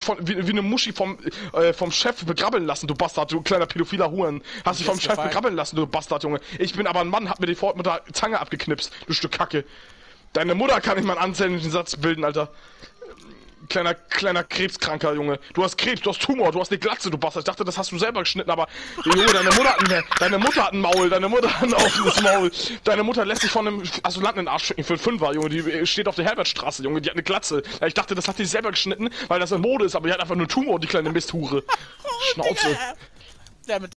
wie eine Muschi vom Chef begrabbeln lassen, du Bastard, du kleiner pädophiler Huren. Hast dich vom Chef begrabbeln lassen, du Bastard, Junge. Ich bin aber ein Mann, hab mir die mit der Zange abgeknipst, du Stück Kacke. Deine Mutter kann nicht mal einen anzählenden Satz bilden, Alter. Kleiner Krebskranker, Junge. Du hast Krebs, du hast Tumor, du hast eine Glatze, du Bastard. Ich dachte, das hast du selber geschnitten, aber Junge, deine Mutter hat ein Maul, deine Mutter hat ein offenes Maul. Deine Mutter lässt sich von einem Asylanten in den Arsch schicken für einen Fünfer, Junge. Die steht auf der Herbertstraße, Junge. Die hat eine Glatze. Ich dachte, das hat die selber geschnitten, weil das in Mode ist, aber die hat einfach nur einen Tumor, die kleine Misthure. Schnauze.